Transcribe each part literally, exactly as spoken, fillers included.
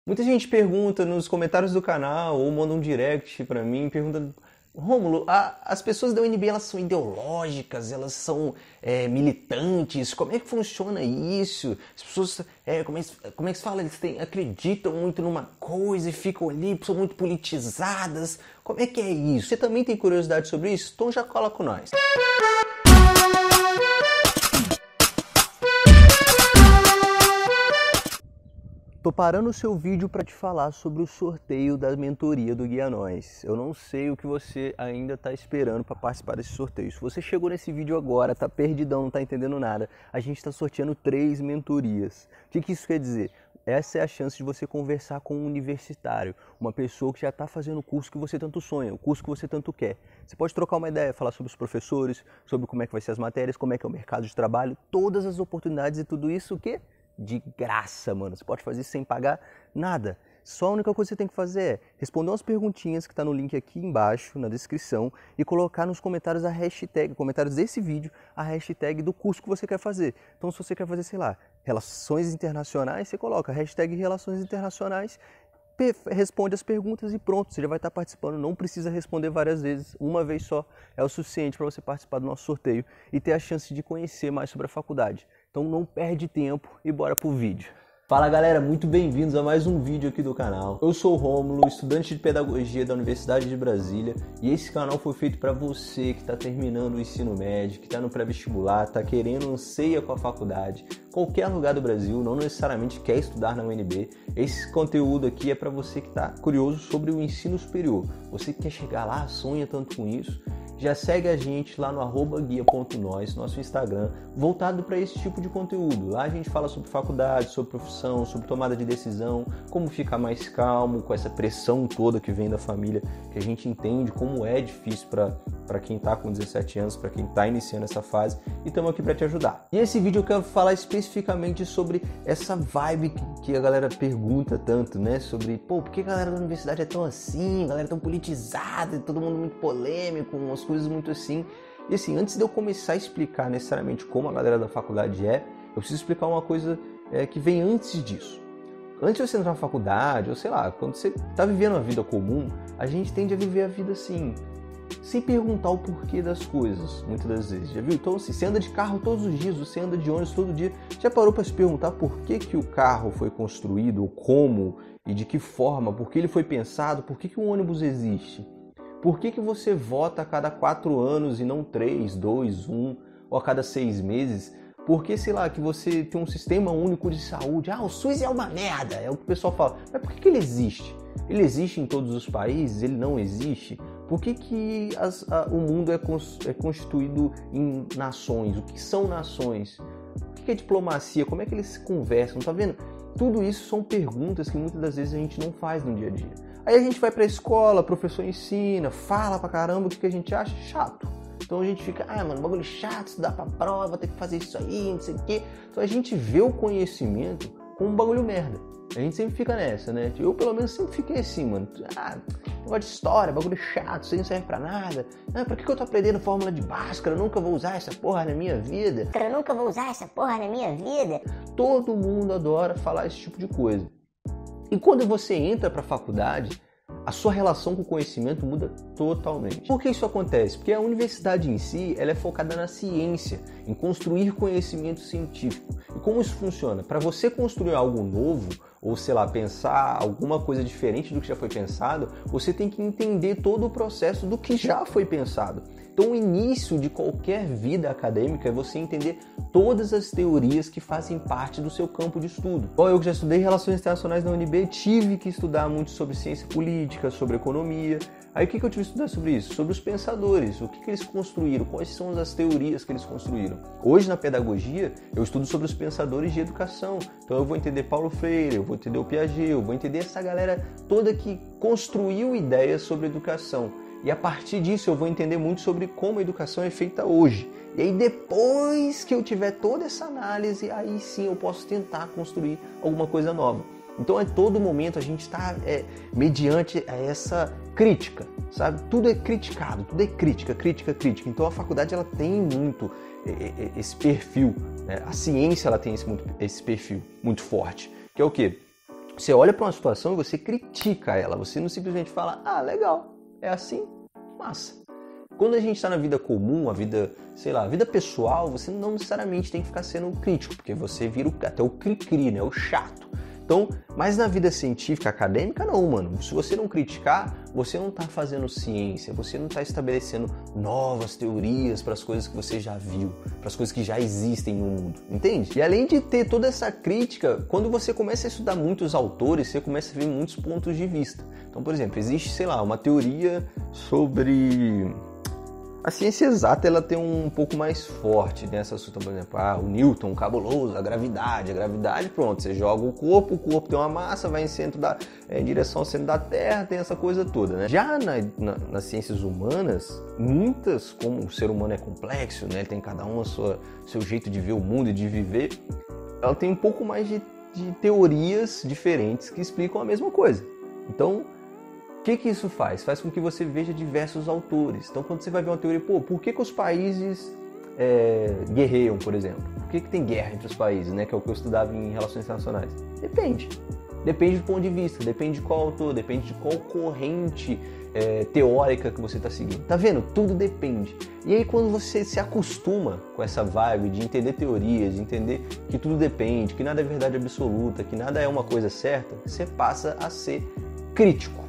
Muita gente pergunta nos comentários do canal ou manda um direct pra mim perguntando: Rômulo, a, as pessoas da U N B elas são ideológicas, elas são é, militantes, como é que funciona isso? As pessoas, é, como, é, como é que se fala, eles têm, acreditam muito numa coisa e ficam ali, são muito politizadas, como é que é isso? Você também tem curiosidade sobre isso? Então já cola com nós. Tô parando o seu vídeo para te falar sobre o sorteio da mentoria do Guia Nós. Eu não sei o que você ainda está esperando para participar desse sorteio. Se você chegou nesse vídeo agora, tá perdidão, não tá entendendo nada, a gente está sorteando três mentorias. O que, que isso quer dizer? Essa é a chance de você conversar com um universitário, uma pessoa que já está fazendo o curso que você tanto sonha, o curso que você tanto quer. Você pode trocar uma ideia, falar sobre os professores, sobre como é que vai ser as matérias, como é que é o mercado de trabalho, todas as oportunidades e tudo isso, o quê? De graça, mano. Você pode fazer isso sem pagar nada. Só a única coisa que você tem que fazer é responder umas perguntinhas que está no link aqui embaixo, na descrição, e colocar nos comentários a hashtag, comentários desse vídeo, a hashtag do curso que você quer fazer. Então, se você quer fazer, sei lá, Relações Internacionais, você coloca a hashtag Relações Internacionais, responde as perguntas e pronto, você já vai estar participando. Não precisa responder várias vezes, uma vez só é o suficiente para você participar do nosso sorteio e ter a chance de conhecer mais sobre a faculdade. Então não perde tempo e bora pro vídeo. Fala galera, muito bem-vindos a mais um vídeo aqui do canal. Eu sou o Rômulo, estudante de Pedagogia da Universidade de Brasília, e esse canal foi feito para você que está terminando o ensino médio, que está no pré-vestibular, está querendo, anseia com a faculdade, qualquer lugar do Brasil, não necessariamente quer estudar na U N B. Esse conteúdo aqui é para você que está curioso sobre o ensino superior, você que quer chegar lá, sonha tanto com isso. Já segue a gente lá no arroba guia ponto nós, nosso Instagram, voltado para esse tipo de conteúdo. Lá a gente fala sobre faculdade, sobre profissão, sobre tomada de decisão, como ficar mais calmo com essa pressão toda que vem da família, que a gente entende como é difícil para quem está com dezessete anos, para quem está iniciando essa fase, e estamos aqui para te ajudar. E esse vídeo eu quero falar especificamente sobre essa vibe que a galera pergunta tanto, né? Sobre, pô, por que a galera da universidade é tão assim, a galera é tão politizada, todo mundo muito polêmico, umas coisas muito assim. E assim, antes de eu começar a explicar necessariamente como a galera da faculdade é, eu preciso explicar uma coisa é, que vem antes disso. Antes de você entrar na faculdade, ou sei lá, quando você está vivendo uma vida comum, a gente tende a viver a vida assim, sem perguntar o porquê das coisas, muitas das vezes. Já viu? Então, assim, você anda de carro todos os dias, você anda de ônibus todo dia, já parou para se perguntar por que, que o carro foi construído, como e de que forma, por que ele foi pensado, por que, que um ônibus existe? Por que, que você vota a cada quatro anos e não três, dois, um, ou a cada seis meses? Por que, sei lá, que você tem um sistema único de saúde? Ah, o SUS é uma merda, é o que o pessoal fala. Mas por que, que ele existe? Ele existe em todos os países? Ele não existe? Por que, que as, a, o mundo é, cons, é constituído em nações? O que são nações? O que, que é diplomacia? Como é que eles se conversam? Tá vendo? Tudo isso são perguntas que muitas das vezes a gente não faz no dia a dia. Aí a gente vai pra escola, o professor ensina, fala pra caramba, o que a gente acha? Chato. Então a gente fica, ah, mano, bagulho chato, estudar pra prova, ter que fazer isso aí, não sei o quê. Então a gente vê o conhecimento como um bagulho merda. A gente sempre fica nessa, né? Eu, pelo menos, sempre fiquei assim, mano. Ah, negócio de história, bagulho chato, isso aí não serve pra nada. Ah, pra que eu tô aprendendo fórmula de Bhaskara? Eu nunca vou usar essa porra na minha vida. Eu nunca vou usar essa porra na minha vida. Todo mundo adora falar esse tipo de coisa. E quando você entra para a faculdade, a sua relação com o conhecimento muda totalmente. Por que isso acontece? Porque a universidade em si, ela é focada na ciência, em construir conhecimento científico. E como isso funciona? Para você construir algo novo, ou sei lá, pensar alguma coisa diferente do que já foi pensado, você tem que entender todo o processo do que já foi pensado. Então o início de qualquer vida acadêmica é você entender todas as teorias que fazem parte do seu campo de estudo. Bom, eu que já estudei Relações Internacionais na U N B, tive que estudar muito sobre ciência política, sobre economia. Aí o que eu tive que estudar sobre isso? Sobre os pensadores, o que, que eles construíram, quais são as teorias que eles construíram. Hoje na pedagogia eu estudo sobre os pensadores de educação, então eu vou entender Paulo Freire, eu vou entender o Piaget, eu vou entender essa galera toda que construiu ideias sobre educação. E a partir disso eu vou entender muito sobre como a educação é feita hoje. E aí depois que eu tiver toda essa análise, aí sim eu posso tentar construir alguma coisa nova. Então a todo momento a gente está é, mediante a essa crítica, sabe? Tudo é criticado, tudo é crítica, crítica, crítica. Então a faculdade ela tem muito esse perfil, né? A ciência ela tem esse, esse perfil muito forte, que é o quê? Você olha para uma situação e você critica ela. Você não simplesmente fala, ah, legal, é assim, massa. Quando a gente está na vida comum, a vida, sei lá, a vida pessoal, você não necessariamente tem que ficar sendo crítico, porque você vira o, até o cri-cri, né, o chato. Então, mas na vida científica, acadêmica, não, mano. Se você não criticar, você não está fazendo ciência, você não está estabelecendo novas teorias para as coisas que você já viu, para as coisas que já existem no mundo, entende? E além de ter toda essa crítica, quando você começa a estudar muitos autores, você começa a ver muitos pontos de vista. Então, por exemplo, existe, sei lá, uma teoria sobre... A ciência exata, ela tem um pouco mais forte nessa assunto, por exemplo, ah, o Newton, cabuloso, a gravidade, a gravidade, pronto, você joga o corpo, o corpo tem uma massa, vai em, centro da, é, em direção ao centro da Terra, tem essa coisa toda, né? Já na, na, nas ciências humanas, muitas, como o ser humano é complexo, né, ele tem cada um a sua, seu jeito de ver o mundo e de viver, ela tem um pouco mais de, de teorias diferentes que explicam a mesma coisa. Então, o que que isso faz? Faz com que você veja diversos autores. Então, quando você vai ver uma teoria, pô, por que que os países é, guerreiam, por exemplo? Por que que tem guerra entre os países, né? Que é o que eu estudava em relações internacionais. Depende. Depende do ponto de vista, depende de qual autor, depende de qual corrente é, teórica que você está seguindo. Tá vendo? Tudo depende. E aí, quando você se acostuma com essa vibe de entender teorias, de entender que tudo depende, que nada é verdade absoluta, que nada é uma coisa certa, você passa a ser crítico.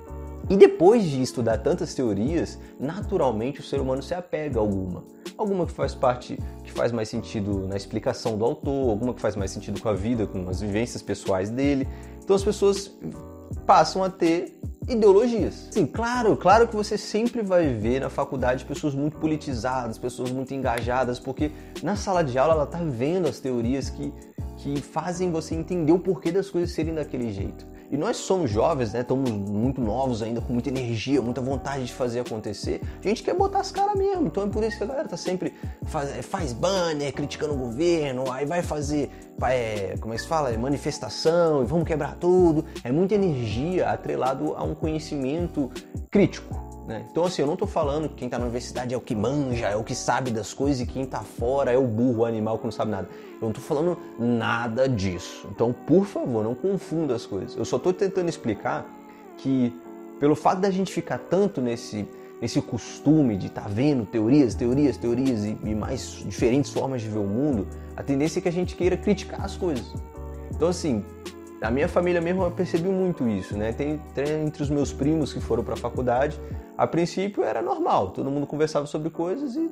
E depois de estudar tantas teorias, naturalmente o ser humano se apega a alguma. Alguma que faz parte, que faz mais sentido na explicação do autor, alguma que faz mais sentido com a vida, com as vivências pessoais dele. Então as pessoas passam a ter ideologias. Sim, claro, claro que você sempre vai ver na faculdade pessoas muito politizadas, pessoas muito engajadas, porque na sala de aula ela está vendo as teorias que, que fazem você entender o porquê das coisas serem daquele jeito. E nós somos jovens, né? Estamos muito novos ainda, com muita energia, muita vontade de fazer acontecer. A gente quer botar as caras mesmo. Então é por isso que a galera tá sempre faz, faz banner, criticando o governo, aí vai fazer, é, como é que se fala? Manifestação, e vamos quebrar tudo. É muita energia atrelado a um conhecimento crítico. Né? Então assim, eu não tô falando que quem tá na universidade é o que manja, é o que sabe das coisas, e quem tá fora é o burro, o animal que não sabe nada. Eu não tô falando nada disso. Então, por favor, não confunda as coisas. Eu só tô tentando explicar que, pelo fato da gente ficar tanto nesse, nesse costume de estar tá vendo teorias, teorias, teorias e, e mais diferentes formas de ver o mundo, a tendência é que a gente queira criticar as coisas. Então assim, a minha família mesmo eu percebi muito isso, né? Tem, tem entre os meus primos que foram para a faculdade, a princípio era normal, todo mundo conversava sobre coisas e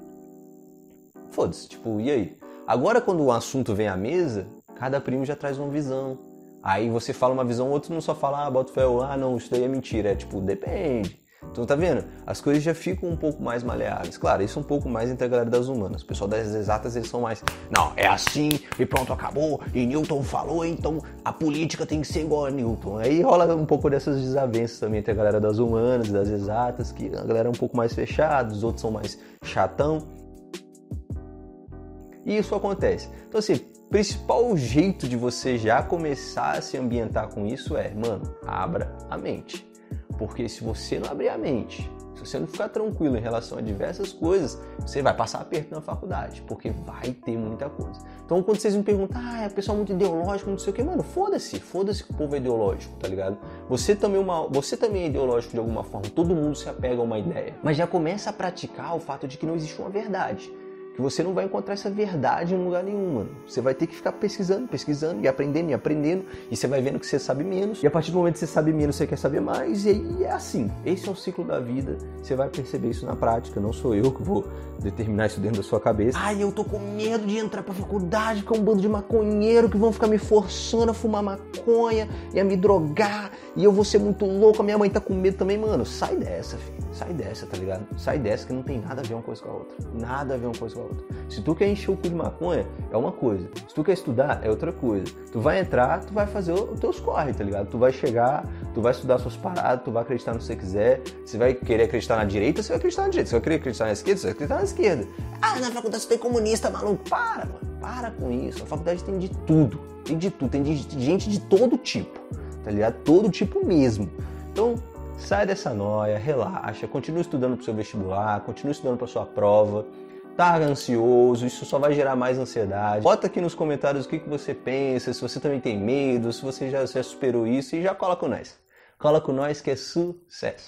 foda-se, tipo, e aí? Agora quando o assunto vem à mesa, cada primo já traz uma visão. Aí você fala uma visão, o outro não só fala, ah, bota fé, ah, não, isso daí é mentira, é tipo, depende. Então tá vendo? As coisas já ficam um pouco mais maleáveis. Claro, isso é um pouco mais entre a galera das humanas. O pessoal das exatas, eles são mais, não, é assim e pronto, acabou. E Newton falou, então a política tem que ser igual a Newton. Aí rola um pouco dessas desavenças também entre a galera das humanas, das exatas, que a galera é um pouco mais fechada, os outros são mais chatão. E isso acontece. Então assim, o principal jeito de você já começar a se ambientar com isso é, mano, abra a mente. Porque se você não abrir a mente, se você não ficar tranquilo em relação a diversas coisas, você vai passar aperto na faculdade, porque vai ter muita coisa. Então quando vocês me perguntam, ah, é pessoal muito ideológico, não sei o que, mano, foda-se, foda-se que o povo é ideológico, tá ligado? Você também, uma, você também é ideológico de alguma forma, todo mundo se apega a uma ideia. Mas já começa a praticar o fato de que não existe uma verdade. Que você não vai encontrar essa verdade em lugar nenhum, mano. Você vai ter que ficar pesquisando, pesquisando e aprendendo e aprendendo, e você vai vendo que você sabe menos, e a partir do momento que você sabe menos, você quer saber mais, e aí é assim. Esse é o ciclo da vida, você vai perceber isso na prática, não sou eu que vou determinar isso dentro da sua cabeça. Ai, eu tô com medo de entrar pra faculdade, porque é um bando de maconheiro que vão ficar me forçando a fumar maconha e a me drogar, e eu vou ser muito louco, a minha mãe tá com medo também, mano. Sai dessa, filho. Sai dessa, tá ligado? Sai dessa que não tem nada a ver uma coisa com a outra. Nada a ver uma coisa com a outra. Se tu quer encher o cu de maconha, é uma coisa. Se tu quer estudar, é outra coisa. Tu vai entrar, tu vai fazer os teus corre, tá ligado? Tu vai chegar, tu vai estudar suas paradas, tu vai acreditar no que você quiser. Você vai querer acreditar na direita, você vai acreditar na direita. Você vai querer acreditar na esquerda, você vai acreditar na esquerda. Ah, na faculdade você tem comunista, maluco. Para, mano. Para com isso. A faculdade tem de tudo. Tem de tudo. Tem de gente de todo tipo, tá ligado? Todo tipo mesmo. Então, sai dessa noia, relaxa, continua estudando pro seu vestibular, continua estudando pra sua prova. tá ansioso, isso só vai gerar mais ansiedade. Bota aqui nos comentários o que, que você pensa, se você também tem medo, se você já, já superou isso e já cola com nós. Cola com nós que é sucesso!